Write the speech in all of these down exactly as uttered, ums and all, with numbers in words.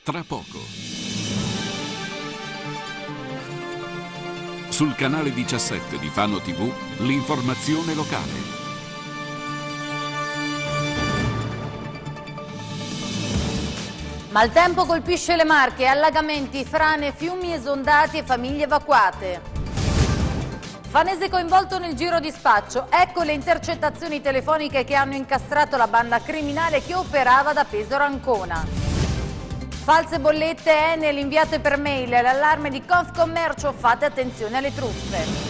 tra poco. Sul canale diciassette di Fano tivù, l'informazione locale. Maltempo colpisce le Marche, allagamenti, frane, fiumi esondati e famiglie evacuate. Fanese coinvolto nel giro di spaccio, ecco le intercettazioni telefoniche che hanno incastrato la banda criminale che operava da Pesaro Ancona. False bollette Enel inviate per mail, l'allarme di Confcommercio, fate attenzione alle truffe.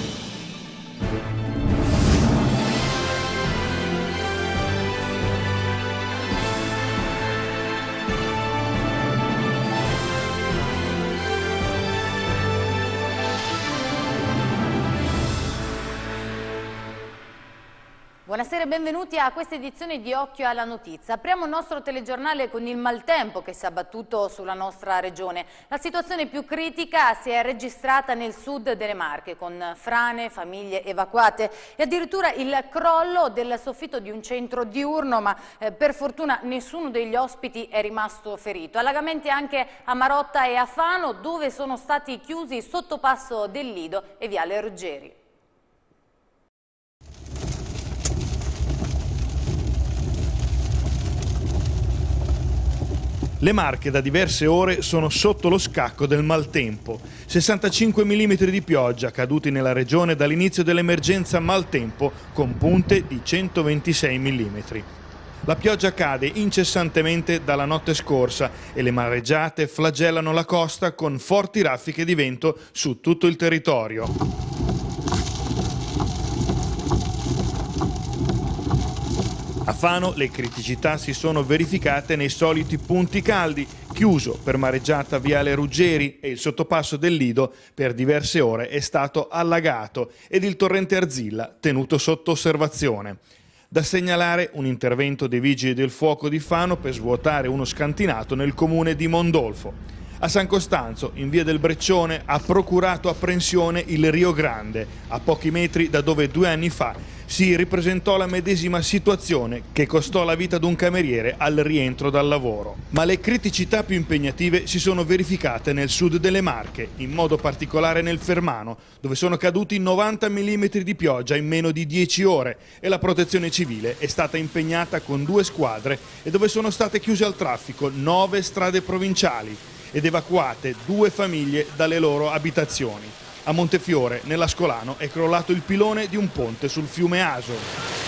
Buonasera e benvenuti a questa edizione di Occhio alla Notizia. Apriamo il nostro telegiornale con il maltempo che si è abbattuto sulla nostra regione. La situazione più critica si è registrata nel sud delle Marche, con frane, famiglie evacuate e addirittura il crollo del soffitto di un centro diurno, ma eh, per fortuna nessuno degli ospiti è rimasto ferito. Allagamenti anche a Marotta e a Fano, dove sono stati chiusi Sottopasso del Lido e Viale Ruggeri. Le Marche da diverse ore sono sotto lo scacco del maltempo. sessantacinque millimetri di pioggia caduti nella regione dall'inizio dell'emergenza maltempo con punte di centoventisei millimetri. La pioggia cade incessantemente dalla notte scorsa e le mareggiate flagellano la costa con forti raffiche di vento su tutto il territorio. A Fano le criticità si sono verificate nei soliti punti caldi, chiuso per mareggiata Viale Ruggeri e il sottopasso del Lido per diverse ore è stato allagato ed il torrente Arzilla tenuto sotto osservazione. Da segnalare un intervento dei Vigili del Fuoco di Fano per svuotare uno scantinato nel comune di Mondolfo. A San Costanzo, in via del Breccione, ha procurato apprensione il Rio Grande, a pochi metri da dove due anni fa si ripresentò la medesima situazione che costò la vita ad un cameriere al rientro dal lavoro. Ma le criticità più impegnative si sono verificate nel sud delle Marche, in modo particolare nel Fermano, dove sono caduti novanta millimetri di pioggia in meno di dieci ore e la protezione civile è stata impegnata con due squadre e dove sono state chiuse al traffico nove strade provinciali ed evacuate due famiglie dalle loro abitazioni. A Montefiore, nell'Ascolano, è crollato il pilone di un ponte sul fiume Aso.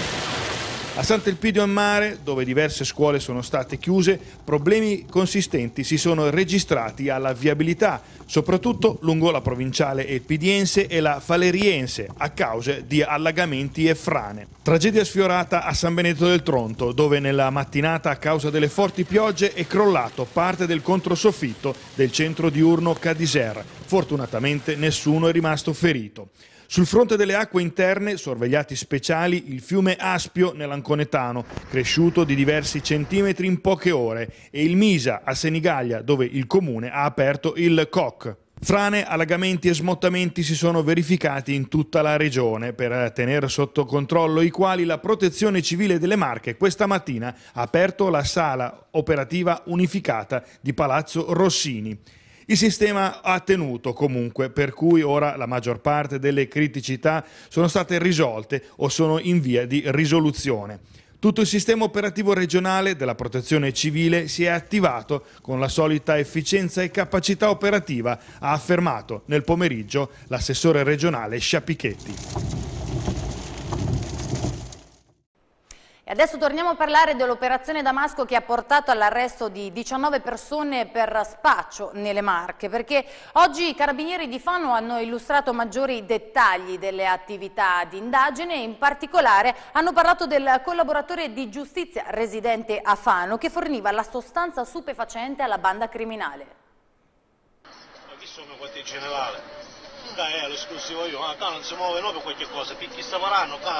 A Sant'Elpidio a Mare, dove diverse scuole sono state chiuse, problemi consistenti si sono registrati alla viabilità, soprattutto lungo la provinciale elpidiense e la faleriense, a causa di allagamenti e frane. Tragedia sfiorata a San Benedetto del Tronto, dove nella mattinata a causa delle forti piogge è crollato parte del controsoffitto del centro diurno Cadiser. Fortunatamente nessuno è rimasto ferito. Sul fronte delle acque interne, sorvegliati speciali, il fiume Aspio nell'Anconetano, cresciuto di diversi centimetri in poche ore, e il Misa a Senigallia, dove il comune ha aperto il C O C. Frane, allagamenti e smottamenti si sono verificati in tutta la regione per tenere sotto controllo i quali la Protezione Civile delle Marche questa mattina ha aperto la sala operativa unificata di Palazzo Rossini. Il sistema ha tenuto comunque, per cui ora la maggior parte delle criticità sono state risolte o sono in via di risoluzione. Tutto il sistema operativo regionale della Protezione Civile si è attivato con la solita efficienza e capacità operativa, ha affermato nel pomeriggio l'assessore regionale Sciapichetti. E adesso torniamo a parlare dell'operazione Damasco che ha portato all'arresto di diciannove persone per spaccio nelle Marche, perché oggi i carabinieri di Fano hanno illustrato maggiori dettagli delle attività di indagine e in particolare hanno parlato del collaboratore di giustizia residente a Fano che forniva la sostanza stupefacente alla banda criminale. Ma chi sono questi generali? Qua è l'esclusivo io, ma qua non si muove noi per qualche cosa, chi sta parlando qua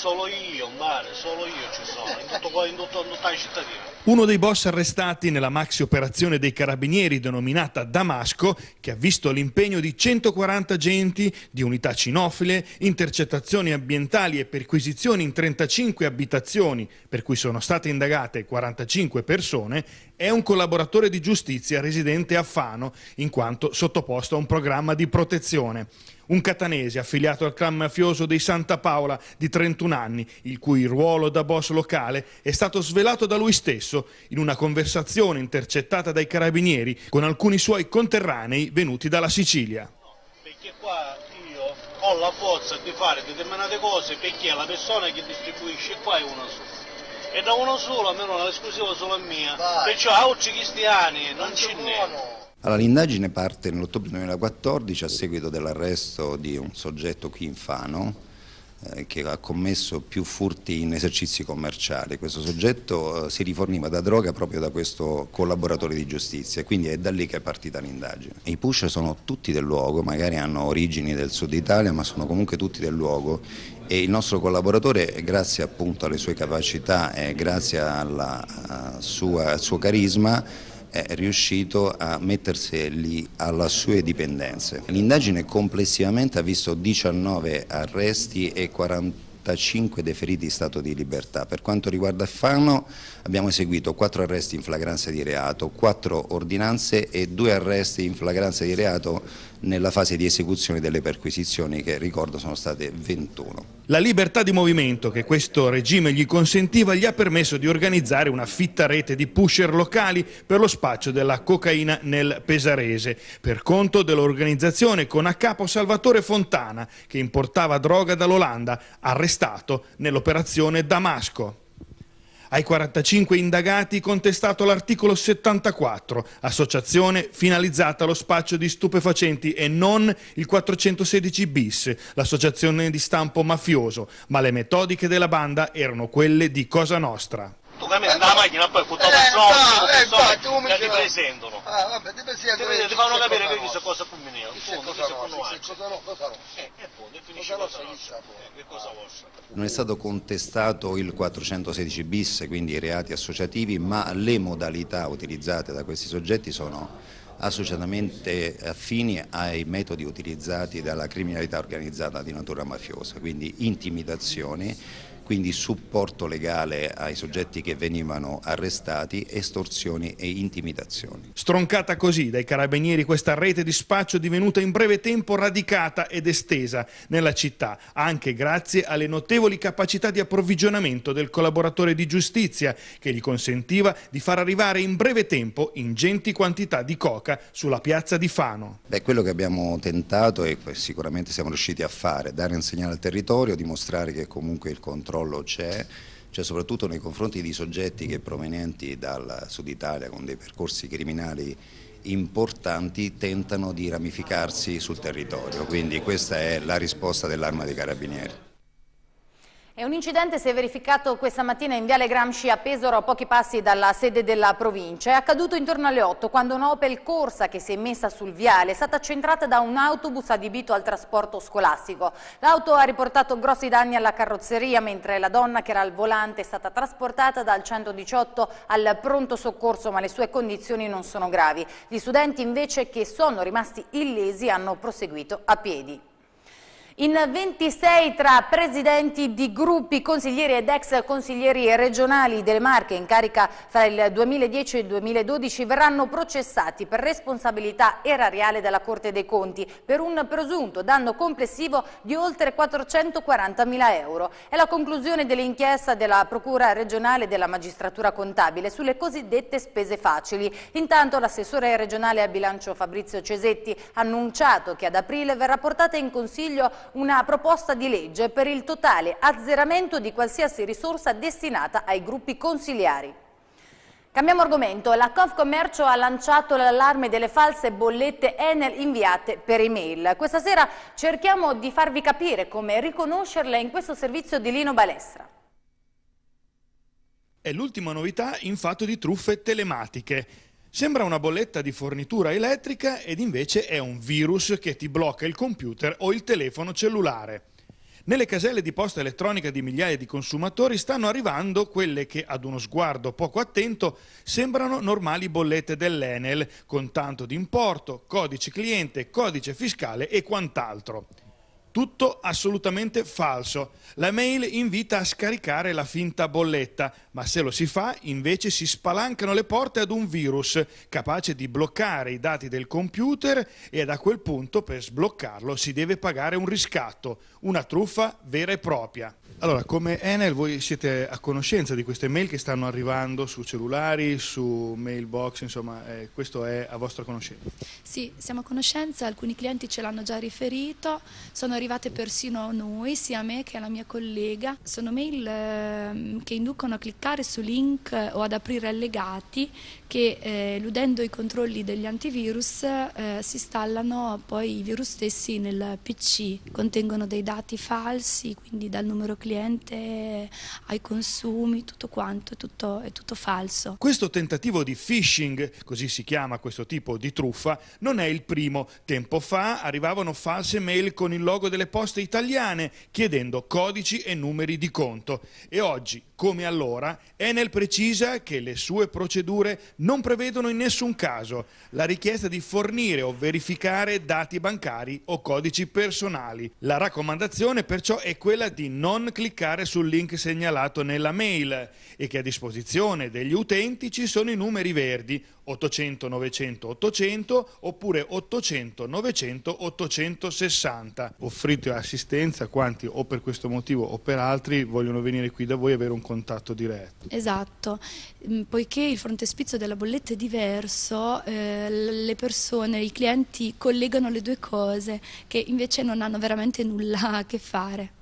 solo io, mare, solo io ci sono, in, tutto, in, tutto, in tutta la cittadina. Uno dei boss arrestati nella maxi operazione dei carabinieri denominata Damasco, che ha visto l'impegno di centoquaranta agenti, di unità cinofile, intercettazioni ambientali e perquisizioni in trentacinque abitazioni, per cui sono state indagate quarantacinque persone, è un collaboratore di giustizia residente a Fano, in quanto sottoposto a un programma di protezione. Un catanese affiliato al clan mafioso dei Santa Paola di trentuno anni, il cui ruolo da boss locale è stato svelato da lui stesso in una conversazione intercettata dai carabinieri con alcuni suoi conterranei venuti dalla Sicilia. Perché qua io ho la forza di fare determinate cose perché la persona che distribuisce qua è una sola. E da uno solo, almeno l'esclusiva solo è mia, vai. Perciò a oggi cristiani non ce n'è. Allora, l'indagine parte nell'ottobre duemilaquattordici a seguito dell'arresto di un soggetto qui in Fano eh, che ha commesso più furti in esercizi commerciali. Questo soggetto eh, si riforniva da droga proprio da questo collaboratore di giustizia, quindi è da lì che è partita l'indagine. I push sono tutti del luogo, magari hanno origini del sud Italia, ma sono comunque tutti del luogo. E il nostro collaboratore, grazie appunto alle sue capacità e grazie alla, sua, al suo carisma, è riuscito a metterseli alle sue dipendenze. L'indagine complessivamente ha visto diciannove arresti e quarantacinque deferiti in stato di libertà. Per quanto riguarda Fano abbiamo eseguito quattro arresti in flagranza di reato, quattro ordinanze e due arresti in flagranza di reato nella fase di esecuzione delle perquisizioni, che ricordo sono state ventuno. La libertà di movimento che questo regime gli consentiva gli ha permesso di organizzare una fitta rete di pusher locali per lo spaccio della cocaina nel Pesarese, per conto dell'organizzazione con a capo Salvatore Fontana, che importava droga dall'Olanda, arrestato nell'operazione Damasco. Ai quarantacinque indagati contestato l'articolo settantaquattro, associazione finalizzata allo spaccio di stupefacenti, e non il quattrocentosedici bis, l'associazione di stampo mafioso, ma le metodiche della banda erano quelle di Cosa Nostra. Tu cammini nella macchina, poi con persone che ti presentano. Ah, vabbè, ti presentano. Ti fanno capire che questa cosa più minore. Non è stato contestato il quattrocentosedici bis, quindi i reati associativi, ma le modalità utilizzate da questi soggetti sono associatamente affini ai metodi utilizzati dalla criminalità organizzata di natura mafiosa, quindi intimidazioni, quindi supporto legale ai soggetti che venivano arrestati, estorsioni e intimidazioni. Stroncata così dai carabinieri questa rete di spaccio, divenuta in breve tempo radicata ed estesa nella città, anche grazie alle notevoli capacità di approvvigionamento del collaboratore di giustizia, che gli consentiva di far arrivare in breve tempo ingenti quantità di coca sulla piazza di Fano. Beh, quello che abbiamo tentato e sicuramente siamo riusciti a fare, dare un segnale al territorio, dimostrare che comunque il controllo c'è, cioè soprattutto nei confronti di soggetti che provenienti dal sud Italia con dei percorsi criminali importanti tentano di ramificarsi sul territorio, quindi questa è la risposta dell'Arma dei Carabinieri. E un incidente si è verificato questa mattina in Viale Gramsci a Pesaro, a pochi passi dalla sede della provincia. È accaduto intorno alle otto, quando un'Opel Corsa che si è messa sul viale è stata centrata da un autobus adibito al trasporto scolastico. L'auto ha riportato grossi danni alla carrozzeria, mentre la donna che era al volante è stata trasportata dal centodiciotto al pronto soccorso, ma le sue condizioni non sono gravi. Gli studenti invece, che sono rimasti illesi, hanno proseguito a piedi. In ventisei tra presidenti di gruppi, consiglieri ed ex consiglieri regionali delle Marche in carica fra il duemiladieci e il duemiladodici verranno processati per responsabilità erariale dalla Corte dei Conti per un presunto danno complessivo di oltre quattrocentoquarantamila euro. È la conclusione dell'inchiesta della Procura regionale della Magistratura Contabile sulle cosiddette spese facili. Intanto l'assessore regionale al bilancio Fabrizio Cesetti ha annunciato che ad aprile verrà portata in Consiglio una proposta di legge per il totale azzeramento di qualsiasi risorsa destinata ai gruppi consiliari. Cambiamo argomento. La Confcommercio ha lanciato l'allarme delle false bollette Enel inviate per email. Questa sera cerchiamo di farvi capire come riconoscerle in questo servizio di Lino Balestra. È l'ultima novità in fatto di truffe telematiche. Sembra una bolletta di fornitura elettrica ed invece è un virus che ti blocca il computer o il telefono cellulare. Nelle caselle di posta elettronica di migliaia di consumatori stanno arrivando quelle che, ad uno sguardo poco attento, sembrano normali bollette dell'Enel, con tanto di importo, codice cliente, codice fiscale e quant'altro. Tutto assolutamente falso. La mail invita a scaricare la finta bolletta, ma se lo si fa, invece si spalancano le porte ad un virus capace di bloccare i dati del computer e a quel punto per sbloccarlo si deve pagare un riscatto, una truffa vera e propria. Allora, come Enel voi siete a conoscenza di queste mail che stanno arrivando su cellulari, su mailbox, insomma, eh, questo è a vostra conoscenza? Sì, siamo a conoscenza, alcuni clienti ce l'hanno già riferito, sono arrivate persino a noi, sia a me che alla mia collega. Sono mail eh, che inducono a cliccare su link eh, o ad aprire allegati che, eh, eludendo i controlli degli antivirus, eh, si installano poi i virus stessi nel P C, contengono dei dati falsi, quindi dal numero cliente ai consumi, tutto quanto, è tutto, è tutto falso. Questo tentativo di phishing, così si chiama questo tipo di truffa, non è il primo. Tempo fa arrivavano false mail con il logo delle poste italiane chiedendo codici e numeri di conto. E oggi, come allora, Enel precisa che le sue procedure non prevedono in nessun caso la richiesta di fornire o verificare dati bancari o codici personali. La raccomandazione perciò è quella di non cliccare sul link segnalato nella mail e che a disposizione degli utenti ci sono i numeri verdi ottocento novecento ottocento oppure ottocento novecento ottocentosessanta. Offrite assistenza a quanti o per questo motivo o per altri vogliono venire qui da voi e avere un contatto diretto. Esatto, poiché il frontespizio della bolletta è diverso, eh, le persone, i clienti collegano le due cose che invece non hanno veramente nulla a che fare.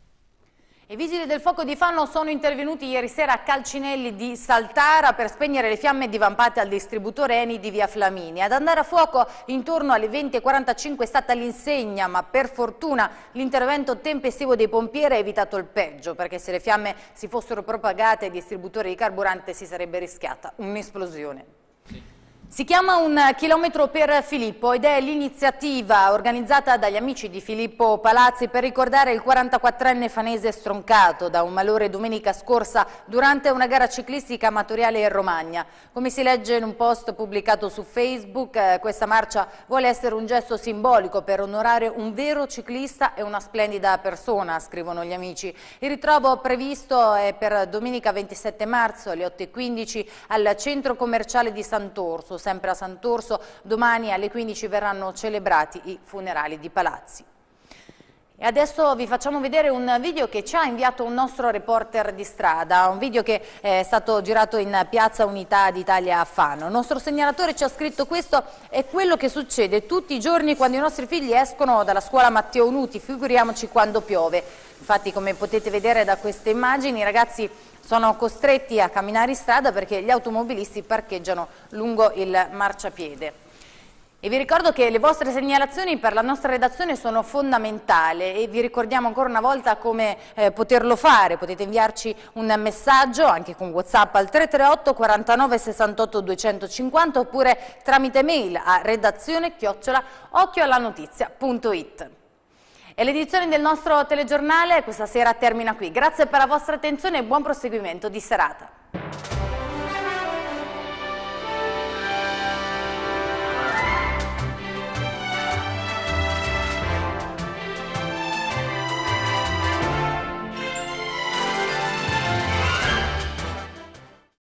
I vigili del fuoco di Fano sono intervenuti ieri sera a Calcinelli di Saltara per spegnere le fiamme divampate al distributore Eni di via Flaminia. Ad andare a fuoco intorno alle venti e quarantacinque è stata l'insegna, ma per fortuna l'intervento tempestivo dei pompieri ha evitato il peggio, perché se le fiamme si fossero propagate ai distributori di carburante si sarebbe rischiata un'esplosione. Si chiama Un chilometro per Filippo ed è l'iniziativa organizzata dagli amici di Filippo Palazzi per ricordare il quarantaquattrenne fanese stroncato da un malore domenica scorsa durante una gara ciclistica amatoriale in Romagna. Come si legge in un post pubblicato su Facebook, eh, questa marcia vuole essere un gesto simbolico per onorare un vero ciclista e una splendida persona, scrivono gli amici. Il ritrovo previsto è per domenica ventisette marzo alle otto e quindici al centro commerciale di Sant'Orso. Sempre a Sant'Orso, domani alle quindici verranno celebrati i funerali di Palazzi. E adesso vi facciamo vedere un video che ci ha inviato un nostro reporter di strada, un video che è stato girato in Piazza Unità d'Italia a Fano. Il nostro segnalatore ci ha scritto: questo è quello che succede tutti i giorni quando i nostri figli escono dalla scuola Matteo Nuti, figuriamoci quando piove. Infatti, come potete vedere da queste immagini, i ragazzi sono costretti a camminare in strada perché gli automobilisti parcheggiano lungo il marciapiede. E vi ricordo che le vostre segnalazioni per la nostra redazione sono fondamentali e vi ricordiamo ancora una volta come eh, poterlo fare. Potete inviarci un messaggio anche con WhatsApp al tre tre otto quarantanove sessantotto duecentocinquanta oppure tramite mail a redazione chiocciola occhioallanotizia punto it. E l'edizione del nostro telegiornale questa sera termina qui. Grazie per la vostra attenzione e buon proseguimento di serata.